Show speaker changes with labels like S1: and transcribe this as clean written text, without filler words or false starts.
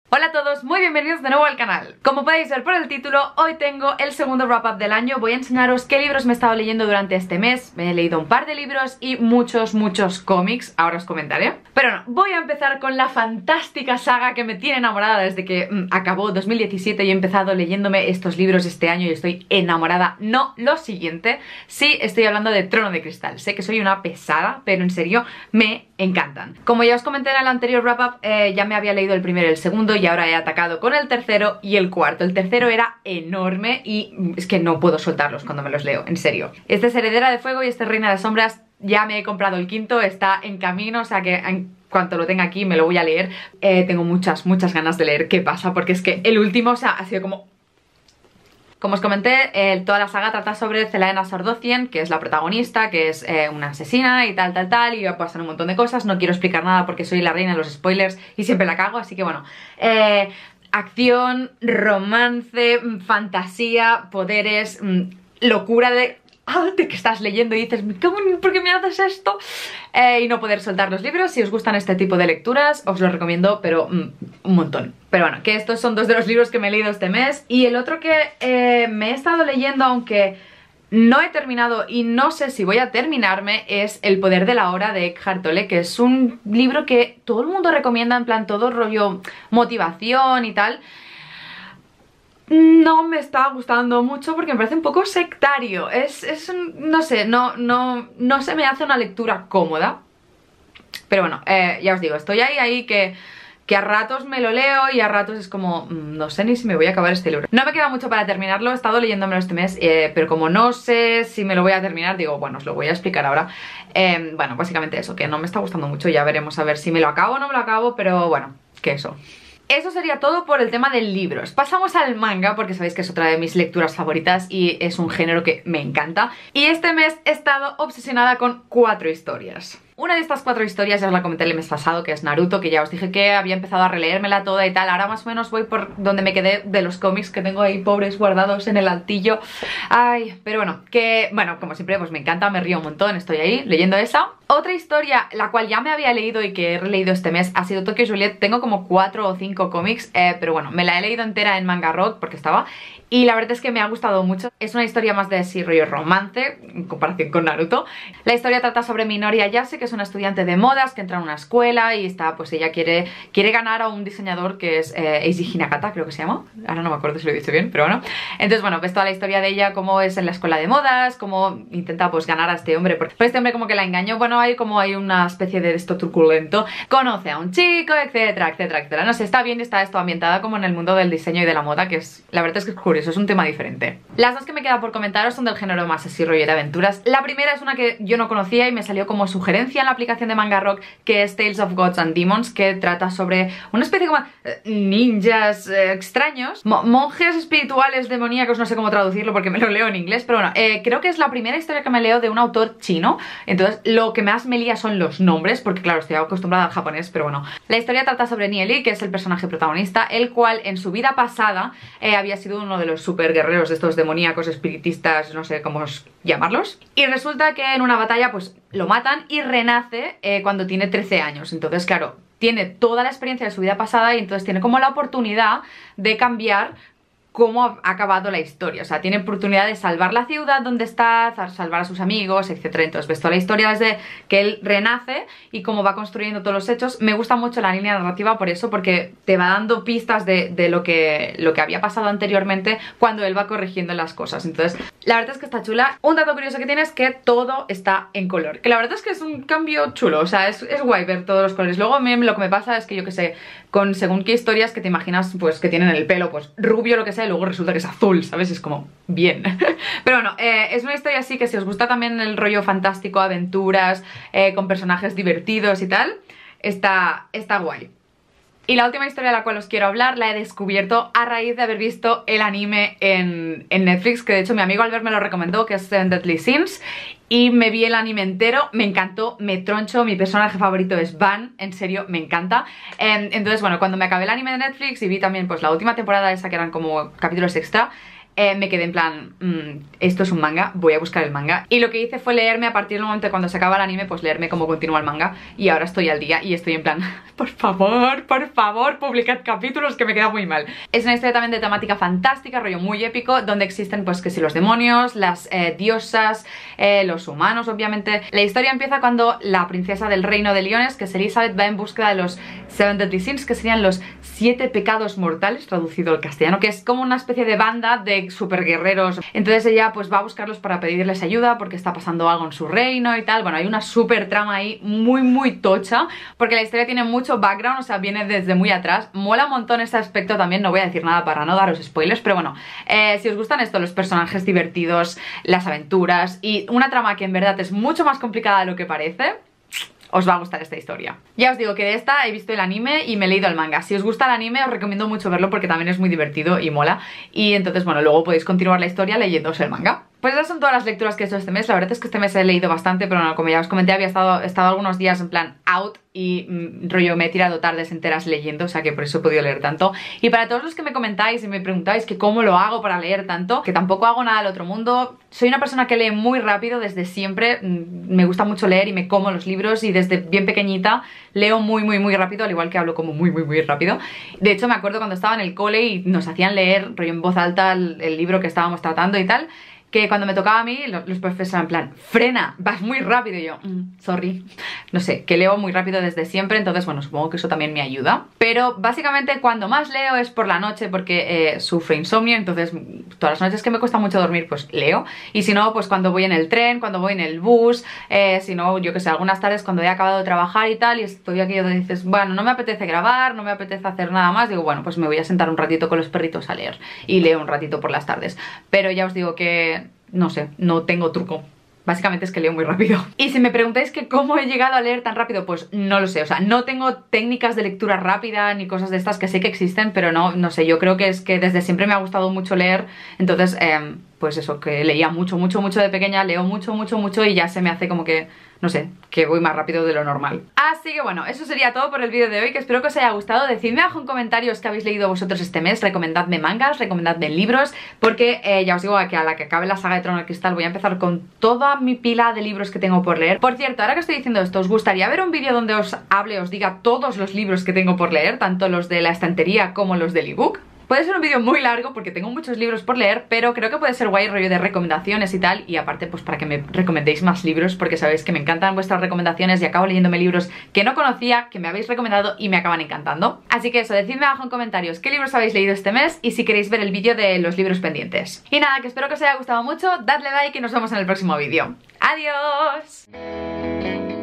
S1: Hola a todos, muy bienvenidos de nuevo al canal. Como podéis ver por el título, hoy tengo el segundo wrap-up del año. Voy a enseñaros qué libros me he estado leyendo durante este mes. Me he leído un par de libros y muchos cómics, ahora os comentaré. Pero no, voy a empezar con la fantástica saga que me tiene enamorada desde que acabó 2017 y he empezado leyéndome estos libros este año y estoy enamorada. No, lo siguiente, sí estoy hablando de Trono de Cristal. Sé que soy una pesada, pero en serio me encantan. Como ya os comenté en el anterior wrap-up, ya me había leído el primero y el segundo y ahora he atacado con el tercero y el cuarto. El tercero era enorme y es que no puedo soltarlos cuando me los leo, en serio. Este es Heredera de Fuego y este es Reina de Sombras. Ya me he comprado el quinto, está en camino, o sea que en cuanto lo tenga aquí me lo voy a leer. Tengo muchas ganas de leer qué pasa, porque es que el último, o sea, ha sido como... Como os comenté, toda la saga trata sobre Celaena Sardothien, que es la protagonista, que es una asesina y tal, y pasan un montón de cosas. No quiero explicar nada porque soy la reina de los spoilers y siempre la cago, así que bueno. Acción, romance, fantasía, poderes, locura de que estás leyendo y dices, ¿por qué me haces esto? Y no poder soltar los libros. Si os gustan este tipo de lecturas, os los recomiendo, pero un montón. Pero bueno, que estos son dos de los libros que me he leído este mes. Y el otro que me he estado leyendo, aunque no he terminado y no sé si voy a terminarme, es El poder de la hora de Eckhart Tolle, que es un libro que todo el mundo recomienda, en plan todo rollo motivación y tal. No me está gustando mucho porque me parece un poco sectario. No sé, no se me hace una lectura cómoda. Pero bueno, ya os digo, estoy ahí que a ratos me lo leo y a ratos es como, no sé ni si me voy a acabar este libro. No me queda mucho para terminarlo, he estado leyéndomelo este mes, pero como no sé si me lo voy a terminar, digo, bueno, os lo voy a explicar ahora. Bueno, básicamente eso, que no me está gustando mucho, ya veremos a ver si me lo acabo o no me lo acabo, pero bueno, que eso. Eso sería todo por el tema de libros. Pasamos al manga, porque sabéis que es otra de mis lecturas favoritas y es un género que me encanta. Y este mes he estado obsesionada con 4 historias. Una de estas 4 historias ya os la comenté el mes pasado, que es Naruto, que ya os dije que había empezado a releérmela toda y tal. Ahora más o menos voy por donde me quedé de los cómics que tengo ahí pobres guardados en el altillo. Ay, pero bueno, que bueno, como siempre pues me encanta, me río un montón, estoy ahí leyendo esa. Otra historia, la cual ya me había leído y que he releído este mes, ha sido Tokyo Juliet. Tengo como 4 o 5 cómics, pero bueno, me la he leído entera en Manga Rock porque estaba... Y la verdad es que me ha gustado mucho. Es una historia más de sí, rollo romance, en comparación con Naruto. La historia trata sobre Minori Ayase, que es una estudiante de modas que entra a una escuela y está, pues ella quiere ganar a un diseñador que es Eiji Hinakata, creo que se llama. Ahora no me acuerdo si lo he dicho bien, pero bueno. Entonces, bueno, ves toda la historia de ella, cómo es en la escuela de modas, cómo intenta pues ganar a este hombre. Pero este hombre como que la engañó, bueno, hay una especie de esto truculento. Conoce a un chico, etcétera. No sé, está bien, está esto ambientada como en el mundo del diseño y de la moda, que es, la verdad es que es curioso. Eso es un tema diferente. Las dos que me queda por comentaros son del género más así rollo de aventuras. La primera es una que yo no conocía y me salió como sugerencia en la aplicación de Manga Rock, que es Tales of Gods and Demons, que trata sobre una especie como ninjas extraños, monjes espirituales demoníacos, no sé cómo traducirlo porque me lo leo en inglés, pero bueno, creo que es la primera historia que me leo de un autor chino. Entonces lo que más me lía son los nombres, porque claro, estoy acostumbrada al japonés, pero bueno. La historia trata sobre Nieli, que es el personaje protagonista, el cual en su vida pasada había sido uno de los super guerreros de estos demoníacos, espiritistas, no sé cómo llamarlos. Y resulta que en una batalla pues lo matan y renace cuando tiene 13 años. Entonces claro, tiene toda la experiencia de su vida pasada y entonces tiene como la oportunidad de cambiar cómo ha acabado la historia. O sea, tiene oportunidad de salvar la ciudad donde está, salvar a sus amigos, etcétera. Entonces ves toda la historia desde que él renace y cómo va construyendo todos los hechos. Me gusta mucho la línea narrativa por eso, porque te va dando pistas de lo que había pasado anteriormente cuando él va corrigiendo las cosas. Entonces, la verdad es que está chula. Un dato curioso que tiene es que todo está en color, que la verdad es que es un cambio chulo. O sea, es guay ver todos los colores. Luego a mí lo que me pasa es que yo que sé, con según qué historias que te imaginas pues que tienen el pelo pues rubio, lo que sea, y luego resulta que es azul, ¿sabes? Es como, bien. Pero bueno, es una historia así que si os gusta también el rollo fantástico, aventuras, con personajes divertidos y tal, está guay. Y la última historia de la cual os quiero hablar la he descubierto a raíz de haber visto el anime en Netflix, que de hecho mi amigo Albert me lo recomendó, que es Seven Deadly Sins, y me vi el anime entero, me encantó, me troncho, mi personaje favorito es Van, en serio, me encanta. Entonces bueno, cuando me acabé el anime de Netflix y vi también pues la última temporada esa que eran como capítulos extra, me quedé en plan, esto es un manga, voy a buscar el manga. Y lo que hice fue leerme a partir del momento de cuando se acaba el anime, pues leerme cómo continúa el manga. Y ahora estoy al día y estoy en plan, por favor, publicad capítulos, que me queda muy mal. Es una historia también de temática fantástica, rollo muy épico, donde existen pues que si los demonios, las diosas, los humanos obviamente. La historia empieza cuando la princesa del reino de Leones, que es Elizabeth, va en búsqueda de los Seven Deadly Sins, que serían los 7 pecados mortales, traducido al castellano, que es como una especie de banda de superguerreros. Entonces ella pues va a buscarlos para pedirles ayuda porque está pasando algo en su reino y tal. Bueno, hay una super trama ahí muy tocha, porque la historia tiene mucho background, o sea, viene desde muy atrás. Mola un montón este aspecto también, no voy a decir nada para no daros spoilers, pero bueno, si os gustan esto, los personajes divertidos, las aventuras y una trama que en verdad es mucho más complicada de lo que parece, os va a gustar esta historia. Ya os digo que de esta he visto el anime y me he leído el manga. Si os gusta el anime os recomiendo mucho verlo porque también es muy divertido y mola. Y entonces, bueno, luego podéis continuar la historia leyéndose el manga. Pues esas son todas las lecturas que he hecho este mes. La verdad es que este mes he leído bastante, pero bueno, como ya os comenté, he estado algunos días en plan out y rollo me he tirado tardes enteras leyendo, o sea que por eso he podido leer tanto. Y para todos los que me comentáis y me preguntáis que cómo lo hago para leer tanto, que tampoco hago nada del otro mundo, soy una persona que lee muy rápido desde siempre. Me gusta mucho leer y me como los libros y desde bien pequeñita leo muy rápido, al igual que hablo como muy rápido. De hecho me acuerdo cuando estaba en el cole y nos hacían leer rollo en voz alta el libro que estábamos tratando y tal, que cuando me tocaba a mí, los profesores eran en plan, frena, vas muy rápido. Y yo, sorry, no sé, que leo muy rápido desde siempre, entonces bueno, supongo que eso también me ayuda. Pero básicamente cuando más leo es por la noche porque sufro insomnio, entonces todas las noches que me cuesta mucho dormir pues leo. Y si no, pues cuando voy en el tren, cuando voy en el bus, si no, yo que sé, algunas tardes cuando he acabado de trabajar y tal, y estoy aquí donde dices, bueno, no me apetece grabar, no me apetece hacer nada más, digo, bueno, pues me voy a sentar un ratito con los perritos a leer y leo un ratito por las tardes. Pero ya os digo que no sé, no tengo truco. Básicamente es que leo muy rápido. Y si me preguntáis que cómo he llegado a leer tan rápido, pues no lo sé. O sea, no tengo técnicas de lectura rápida ni cosas de estas, que sé que existen, pero no sé. Yo creo que es que desde siempre me ha gustado mucho leer. Entonces, pues eso, que leía mucho de pequeña, leo mucho y ya se me hace como que, no sé, que voy más rápido de lo normal. Así que bueno, eso sería todo por el vídeo de hoy, que espero que os haya gustado. Decidme abajo en comentarios qué habéis leído vosotros este mes, recomendadme mangas, recomendadme libros, porque ya os digo que a la que acabe la saga de Trono de Cristal voy a empezar con toda mi pila de libros que tengo por leer. Por cierto, ahora que estoy diciendo esto, ¿os gustaría ver un vídeo donde os hable, os diga todos los libros que tengo por leer, tanto los de la estantería como los del ebook? Puede ser un vídeo muy largo porque tengo muchos libros por leer, pero creo que puede ser guay, rollo de recomendaciones y tal. Y aparte pues para que me recomendéis más libros, porque sabéis que me encantan vuestras recomendaciones y acabo leyéndome libros que no conocía, que me habéis recomendado y me acaban encantando. Así que eso, decidme abajo en comentarios qué libros habéis leído este mes y si queréis ver el vídeo de los libros pendientes. Y nada, que espero que os haya gustado mucho, dadle like y nos vemos en el próximo vídeo. ¡Adiós!